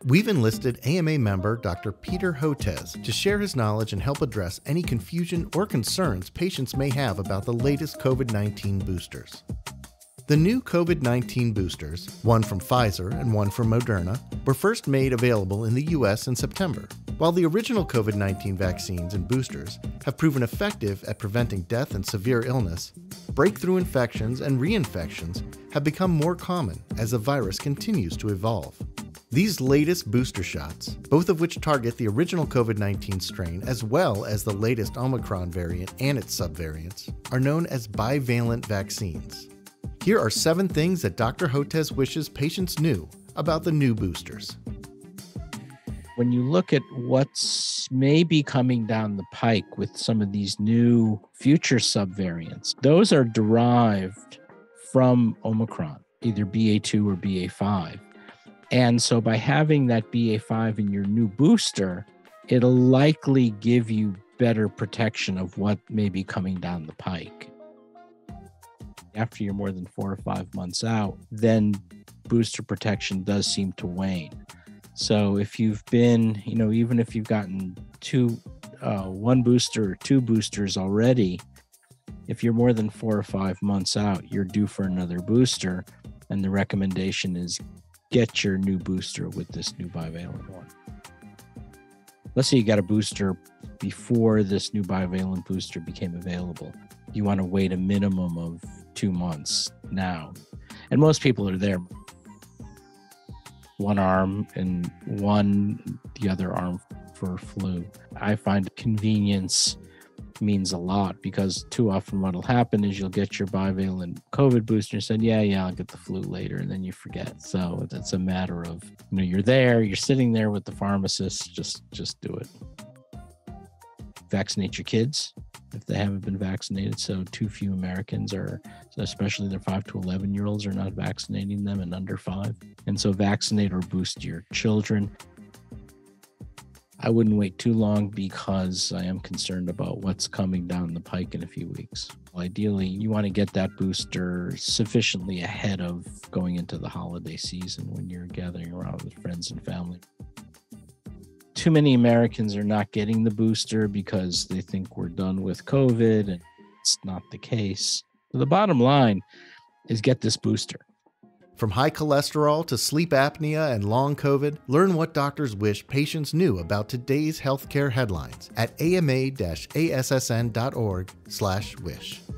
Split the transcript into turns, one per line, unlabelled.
We've enlisted AMA member Dr. Peter Hotez to share his knowledge and help address any confusion or concerns patients may have about the latest COVID-19 boosters. The new COVID-19 boosters, one from Pfizer and one from Moderna, were first made available in the U.S. in September. While the original COVID-19 vaccines and boosters have proven effective at preventing death and severe illness, breakthrough infections and reinfections have become more common as the virus continues to evolve. These latest booster shots, both of which target the original COVID-19 strain as well as the latest Omicron variant and its subvariants, are known as bivalent vaccines. Here are 7 things that Dr. Hotez wishes patients knew about the new boosters.
When you look at what's maybe coming down the pike with some of these new future subvariants, those are derived from Omicron, either BA.2 or BA.5. And so by having that BA.5 in your new booster, it'll likely give you better protection of what may be coming down the pike. After you're more than 4 or 5 months out, then booster protection does seem to wane. So if you've been, even if you've gotten one booster or 2 boosters already, if you're more than 4 or 5 months out, you're due for another booster. And the recommendation is get your new booster with this new bivalent one. Let's say you got a booster before this new bivalent booster became available. You want to wait a minimum of 2 months now. And most people are there. One arm and the other arm for flu. I find convenience means a lot because too often what'll happen is you'll get your bivalent COVID booster and say, yeah, I'll get the flu later, and then you forget. So it's a matter of, you're there, you're sitting there with the pharmacist, just do it. Vaccinate your kids if they haven't been vaccinated. So too few Americans especially their 5 to 11-year-olds are not vaccinating them and under 5. And so vaccinate or boost your children. I wouldn't wait too long because I am concerned about what's coming down the pike in a few weeks. Ideally, you want to get that booster sufficiently ahead of going into the holiday season when you're gathering around with friends and family. Too many Americans are not getting the booster because they think we're done with COVID, and it's not the case. So the bottom line is get this booster.
From high cholesterol to sleep apnea and long COVID, learn what doctors wish patients knew about today's healthcare headlines at ama-assn.org/wish.